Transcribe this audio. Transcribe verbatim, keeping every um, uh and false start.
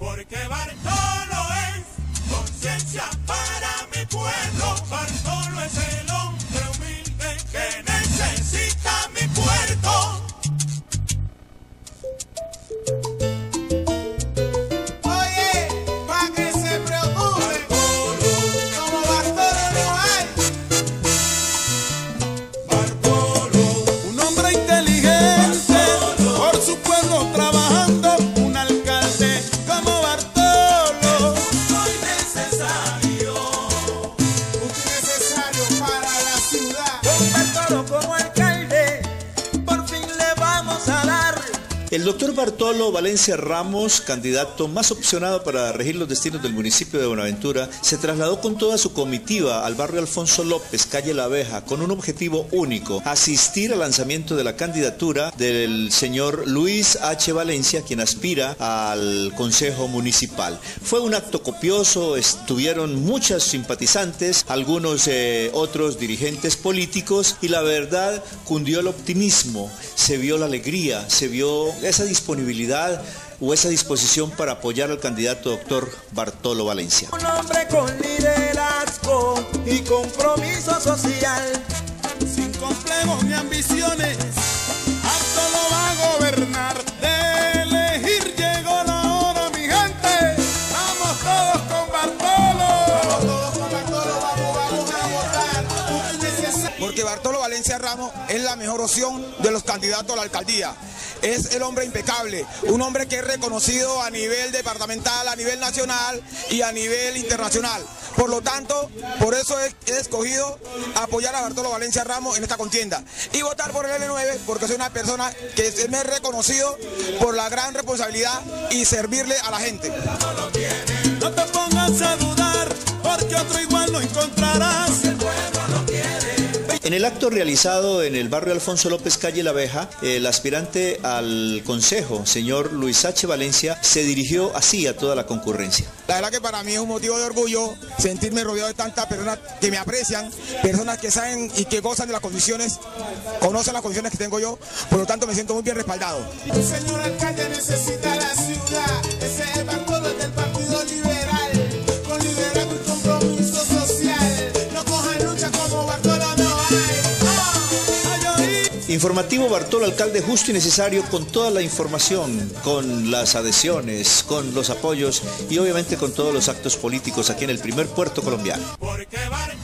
Porque Bartolo es conciencia para mi pueblo. Bartolo es el hombre humilde que necesita mi puerto. Oye, pa' que se preocupe, como Bartolo no hay. Bartolo, Un hombre inteligente, por su pueblo trabajando. Un alcalde como Bartolo. muy necesario. Muy necesario para la ciudad. Con Bartolo como alcalde, por fin le vamos a dar. El doctor Bartolo Valencia Ramos, candidato más opcionado para regir los destinos del municipio de Buenaventura, se trasladó con toda su comitiva al barrio Alfonso López, calle La Abeja, con un objetivo único: asistir al lanzamiento de la candidatura del señor Luis H. Valencia, quien aspira al Consejo Municipal. Fue un acto copioso, estuvieron muchos simpatizantes, algunos eh, otros dirigentes políticos, y la verdad cundió el optimismo, se vio la alegría, se vio esa disponibilidad o esa disposición para apoyar al candidato doctor Bartolo Valencia. Un hombre con liderazgo y compromiso social. Sin complejos ni ambiciones, Bartolo va a gobernar. De elegir llegó la hora, mi gente. Vamos todos con Bartolo. Vamos todos con Bartolo, vamos, vamos a votar. Muy necesario. Porque Bartolo Valencia Ramos es la mejor opción de los candidatos a la alcaldía. Es el hombre impecable, un hombre que es reconocido a nivel departamental, a nivel nacional y a nivel internacional. Por lo tanto, por eso he, he escogido apoyar a Bartolo Valencia Ramos en esta contienda y votar por el L nueve, porque soy una persona que es, me he reconocido por la gran responsabilidad y servirle a la gente. No te pongas a dudar, porque otro igual no encontrarás. En el acto realizado en el barrio Alfonso López, calle La Abeja, el aspirante al consejo, señor Luis H. Valencia, se dirigió así a toda la concurrencia. La verdad que para mí es un motivo de orgullo sentirme rodeado de tantas personas que me aprecian, personas que saben y que gozan de las condiciones, conocen las condiciones que tengo yo, por lo tanto me siento muy bien respaldado. El señor alcalde necesita la ciudad. Ese es Bartolo del Partido Liberal, con liderazgo y compromiso social. No cojan lucha como Bartolo no hay. ¡Ah! ¡Ay, oí! Informativo Bartolo, alcalde justo y necesario, con toda la información, con las adhesiones, con los apoyos y obviamente con todos los actos políticos aquí en el primer puerto colombiano. Porque Bartolo